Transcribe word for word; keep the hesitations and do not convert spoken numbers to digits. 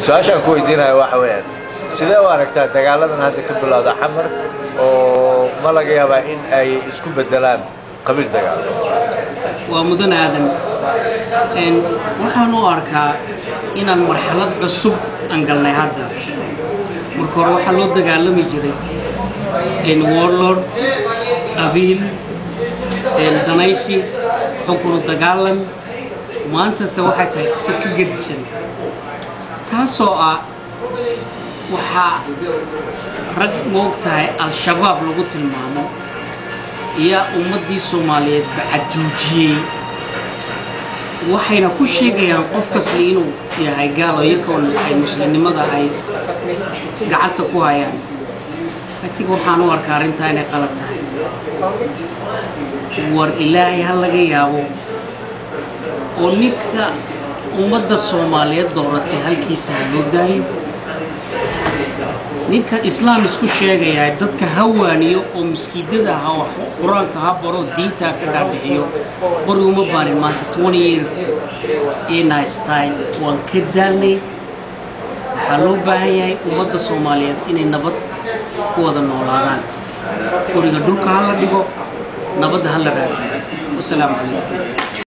سؤال كوي دينا واحد سيدا واركتا دقالدن هذا كبلاده حمر oo ma laga yaabaa in ay isku bedelaan qabiil dagaal waa mudan aadan in waxaan u arkaa inaan marxalad cusub aan galnay hadda marka hore waxa loo dagaalami jiray in warlord qabiil in danaysi xukun dagaalan maanta ta waxa tahay si ka gedisan taasoo ah waxa rag moogtahay al-shabaab lagu tilmaamo iyo ummadii Soomaaliyeed bacadujiyay waxayna ku sheegayaan qof kasta inuu yahay gaal oo yakoon ay muslimnimada ay gacanta ku hayaan laakiin waxaan u arkaa arinta inay qalad tahay war ilaahay hal laga yaabo oo ninka ummadda Soomaaliyeed dooratay halkiisa loo daayo ninka islaam isku sheegaya dadka hawaaniyo oo miskiidada ah oo quraanka ha baro diinta ka dhaadhiyo qoruma baarin maanta twenty years in I style waan ka daalnay waxa loo baahan yahay ummadda Soomaaliyeed inay nabad ku wada noolaadaan qoriga dhulka ha la dhigo nabadda ha la raadiyo. Wassalaamu calaykum.